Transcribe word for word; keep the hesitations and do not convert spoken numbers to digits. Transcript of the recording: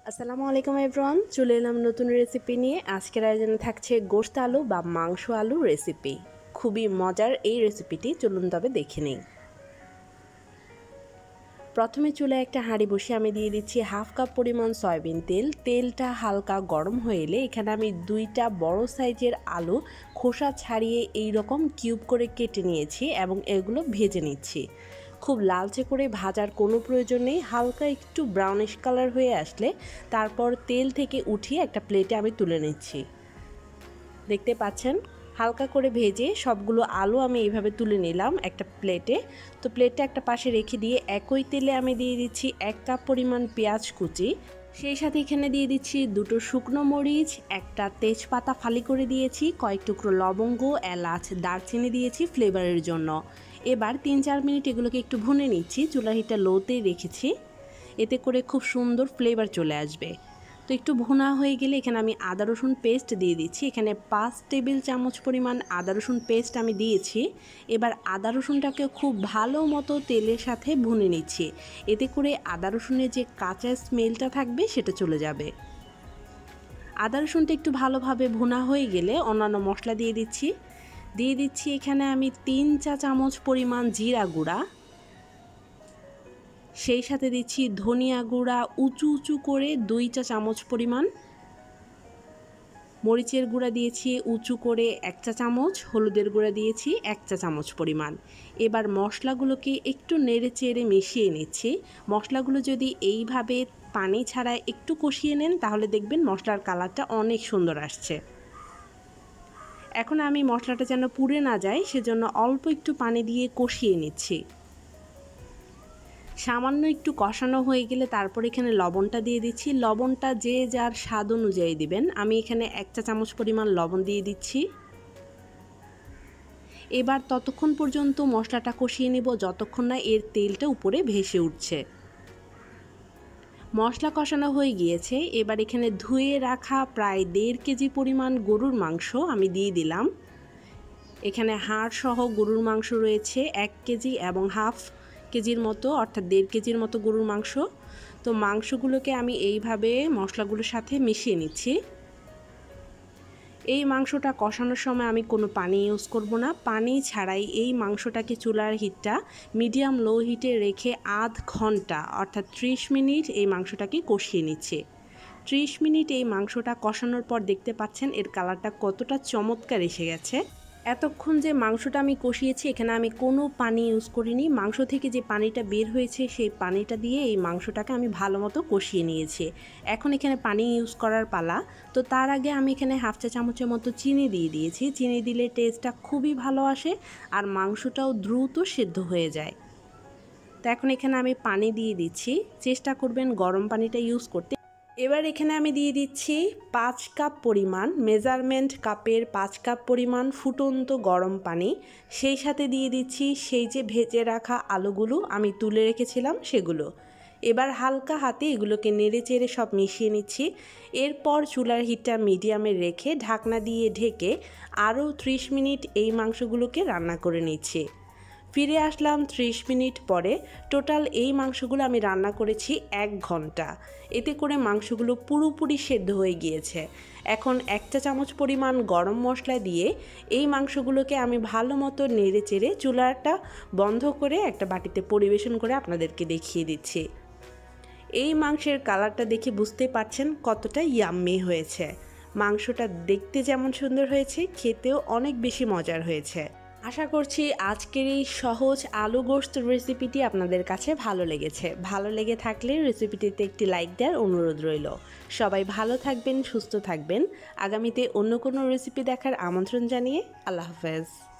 আসসালামুআলাইকুম everyone, চলে এলাম নতুন রেসিপি নিয়ে। আজকের আয়োজনে থাকছে গোশত আলু বা মাংস আলু রেসিপি। খুবই মজার এই রেসিপিটি, চলুন তবে দেখে নিই। প্রথমে চুলায় একটা হাঁড়ি বসিয়ে আমি দিয়ে দিচ্ছি হাফ কাপ পরিমাণ সয়াবিন তেল। তেলটা হালকা গরম হয়ে এলে এখানে আমি দুইটা বড় সাইজের আলু খোসা ছাড়িয়ে এই রকম কিউব করে কেটে নিয়েছি এবং এগুলো ভেজে নিচ্ছি। খুব লালচে করে ভাজার কোনো প্রয়োজন নেই, হালকা একটু ব্রাউনিশ কালার হয়ে আসলে তারপর তেল থেকে উঠিয়ে একটা প্লেটে আমি তুলে নিচ্ছি। দেখতে পাচ্ছেন হালকা করে ভেজে সবগুলো আলু আমি এইভাবে তুলে নিলাম একটা প্লেটে। তো প্লেটটা একটা পাশে রেখে দিয়ে একই তেলে আমি দিয়ে দিচ্ছি এক কাপ পরিমাণ পেঁয়াজ কুচি, সেই সাথে এখানে দিয়ে দিচ্ছি দুটো শুকনো মরিচ, একটা তেজপাতা ফালি করে দিয়েছি, কয়েক টুকরো লবঙ্গ, এলাচ, দারচিনি দিয়েছি ফ্লেভারের জন্য। এবার তিন চার মিনিট এগুলোকে একটু ভুনে নিচ্ছি। চুলা হিটটা লোতেই রেখেছি, এতে করে খুব সুন্দর ফ্লেভার চলে আসবে। তো একটু ভুনা হয়ে গেলে এখানে আমি আদা রসুন পেস্ট দিয়ে দিচ্ছি। এখানে পাঁচ টেবিল চামচ পরিমাণ আদা রসুন পেস্ট আমি দিয়েছি। এবার আদা রসুনটাকে খুব ভালো মতো তেলের সাথে ভুনে নিচ্ছি, এতে করে আদা রসুনের যে কাঁচা স্মেলটা থাকবে সেটা চলে যাবে। আদা রসুনটা একটু ভালোভাবে ভুনা হয়ে গেলে অন্যান্য মশলা দিয়ে দিচ্ছি। দিয়ে দিচ্ছি এখানে আমি তিন চা চামচ পরিমাণ জিরা গুঁড়া, সেই সাথে দিচ্ছি ধনিয়া গুঁড়া উঁচু উঁচু করে দুই চা চামচ পরিমাণ, মরিচের গুঁড়া দিয়েছি উঁচু করে এক চা চামচ, হলুদের গুঁড়া দিয়েছি এক চা চামচ পরিমাণ। এবার মশলাগুলোকে একটু নেড়ে চেড়ে মিশিয়ে নিচ্ছি। মশলাগুলো যদি এইভাবে পানি ছাড়া একটু কষিয়ে নেন তাহলে দেখবেন মশলার কালারটা অনেক সুন্দর আসছে। এখন আমি মশলাটা যেন পুড়ে না যায় সেজন্য অল্প একটু পানি দিয়ে কষিয়ে নিচ্ছি। সামান্য একটু কষানো হয়ে গেলে তারপর এখানে লবণটা দিয়ে দিচ্ছি। লবণটা যে যার স্বাদ অনুযায়ী দিবেন। আমি এখানে এক চা চামচ পরিমাণ লবণ দিয়ে দিচ্ছি। এবার ততক্ষণ পর্যন্ত মশলাটা কষিয়ে নেব যতক্ষণ না এর তেলটা উপরে ভেসে উঠছে। মশলা কষানো হয়ে গিয়েছে। এবার এখানে ধুয়ে রাখা প্রায় দেড় কেজি পরিমাণ গরুর মাংস আমি দিয়ে দিলাম। এখানে হাড় সহ গরুর মাংস রয়েছে এক কেজি এবং হাফ কেজির মতো, অর্থাৎ দেড় কেজির মতো গরুর মাংস। তো মাংসগুলোকে আমি এইভাবে মশলাগুলোর সাথে মিশিয়ে নিচ্ছি। এই মাংসটা কষানোর সময় আমি কোনো পানি ইউজ করব না, পানি ছাড়াই এই মাংসটাকে চুলার হিটটা মিডিয়াম লো হিটে রেখে আধ ঘন্টা অর্থাৎ ত্রিশ মিনিট এই মাংসটাকে কষিয়ে নিচ্ছি। ত্রিশ মিনিট এই মাংসটা কষানোর পর দেখতে পাচ্ছেন এর কালারটা কতটা চমৎকার এসে গেছে। এতক্ষণ যে মাংসটা আমি কষিয়েছি এখানে আমি কোনো পানি ইউজ করিনি। মাংস থেকে যে পানিটা বের হয়েছে সেই পানিটা দিয়ে এই মাংসটাকে আমি ভালো মতো কষিয়ে নিয়েছি। এখন এখানে পানি ইউজ করার পালা। তো তার আগে আমি এখানে হাফ চা চামচের মতো চিনি দিয়ে দিয়েছি। চিনি দিলে টেস্টটা খুবই ভালো আসে আর মাংসটাও দ্রুত সেদ্ধ হয়ে যায়। তো এখন এখানে আমি পানি দিয়ে দিচ্ছি, চেষ্টা করবেন গরম পানিটা ইউজ করতে। এবার এখানে আমি দিয়ে দিচ্ছি পাঁচ কাপ পরিমাণ, মেজারমেন্ট কাপের পাঁচ কাপ পরিমাণ ফুটন্ত গরম পানি। সেই সাথে দিয়ে দিচ্ছি সেই যে ভেজে রাখা আলুগুলো আমি তুলে রেখেছিলাম সেগুলো। এবার হালকা হাতে এগুলোকে নেড়ে চেড়ে সব মিশিয়ে নিচ্ছি। এরপর চুলার হিটটা মিডিয়ামে রেখে ঢাকনা দিয়ে ঢেকে আরও ত্রিশ মিনিট এই মাংসগুলোকে রান্না করে নিচ্ছি। ফিরে আসলাম ত্রিশ মিনিট পরে। টোটাল এই মাংসগুলো আমি রান্না করেছি এক ঘন্টা। এতে করে মাংসগুলো পুরোপুরি সেদ্ধ হয়ে গিয়েছে। এখন এক চা চামচ পরিমাণ গরম মশলা দিয়ে এই মাংসগুলোকে আমি ভালো মতো নেড়ে চেড়ে চুলাটা বন্ধ করে একটা বাটিতে পরিবেশন করে আপনাদেরকে দেখিয়ে দিচ্ছি। এই মাংসের কালারটা দেখে বুঝতে পারছেন কতটা ইয়াম্মি হয়েছে। মাংসটা দেখতে যেমন সুন্দর হয়েছে, খেতেও অনেক বেশি মজার হয়েছে। আশা করছি আজকের এই সহজ আলু গোশত রেসিপিটি আপনাদের কাছে ভালো লেগেছে। ভালো লেগে থাকলে রেসিপিটিতে একটি লাইক দেওয়ার অনুরোধ রইল। সবাই ভালো থাকবেন, সুস্থ থাকবেন। আগামীতে অন্য কোনো রেসিপি দেখার আমন্ত্রণ জানিয়ে আল্লাহ হাফেজ।